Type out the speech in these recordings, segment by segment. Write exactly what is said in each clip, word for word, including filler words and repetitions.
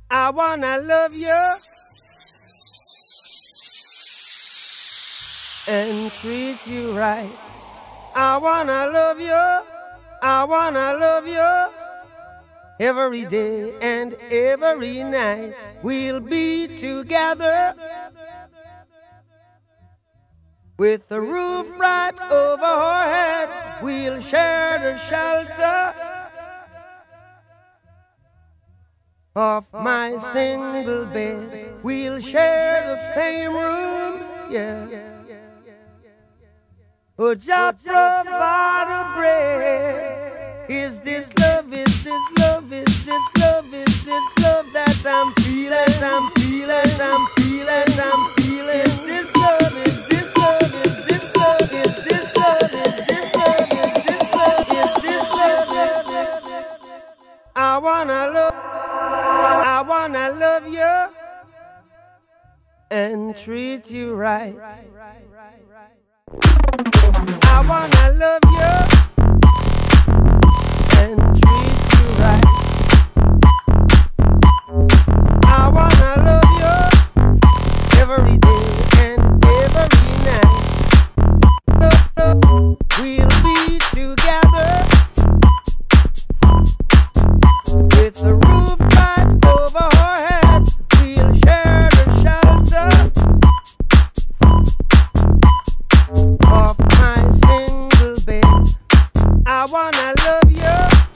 I wanna love you and treat you right. I wanna love you, I wanna love you every day and every night. We'll be together with the roof right over our heads. We'll share the shelter of my single bed. We'll share the same room, yeah. Oh, Jah provide a bread. Is this love, is this love, is this love, is this love that I'm feeling, I'm feeling, I'm feeling, I'm feeling. Is this love, is this love, is this love, is this love, is this love, is this love, is this love? I wanna love, I wanna love you and treat you right. I wanna love you and treat you right. I wanna love you every day and every night. We'll be together with the roof right over our heads. We'll share the shelter of my single bed. I wanna love you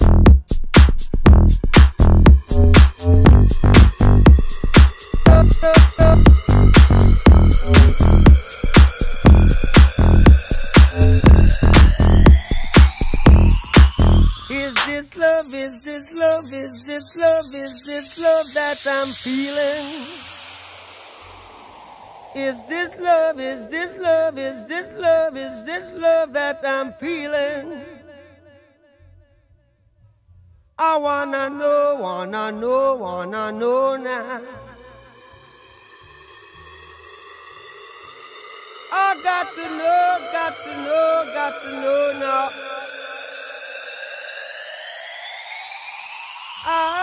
Is this love, is this love, is this love, is this love that I'm feeling? Is this love, is this love, is this love, is this love that I'm feeling? I wanna know, wanna know, wanna know now. I got to know, got to know, got to know now. I